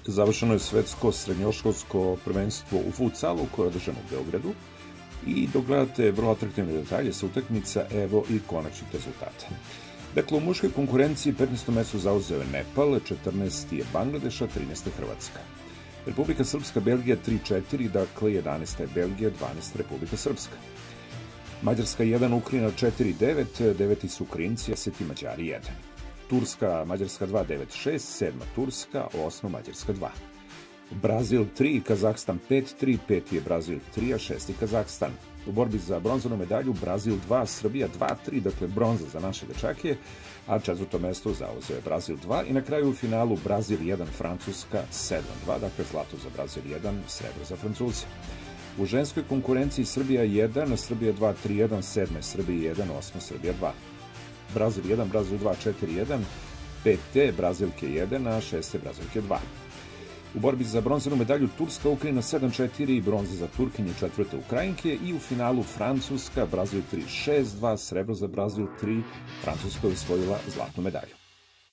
Završeno je svetsko srednjoškolsko prvenstvo u futsalu koje je održano u Beogradu i dok gledate vrlo atraktivne detalje sa utakmica, evo i konačnih rezultata. Dakle, u muškoj konkurenciji 15. mesto zauzeo je Nepal, 14. je Bangladeš, a 13. je Hrvatska. Republika Srpska, Belgija 3-4, dakle 11. je Belgija, 12. Republika Srpska. Mađarska 1, Ukrajina 4-9, 9. su Ukrajinci, 10. Mađari 1. Turska, Mađarska 2-9-6, 7. Turska, 8. Mađarska 2. Brazil 3, Kazahstan 5-3, 5. je Brazil 3, a 6. Kazahstan. U borbi za bronzanu medalju Brazil 2, Srbija 2-3, dakle bronza za naše dečake, a 4. mesto zauzeo je Brazil 2 i na kraju u finalu Brazil 1, Francuska 7-2, dakle zlato za Brazil 1, srebro za Francuze. U ženskoj konkurenciji Srbija 1, Srbija 2, 3-1, 7. Srbija 1, 8. Srbija 2. Brazil 1, Brazil 2, 4-1, 5. Brazilke 1, a 6. Brazilke 2. U borbi za bronzanu medalju Turska, Ukrajina 7-4 i bronza za Turkinje 4. Ukrajinke i u finalu Francuska, Brazil 3, 6-2, srebro za Brazil 3, Francuska je osvojila zlatnu medalju.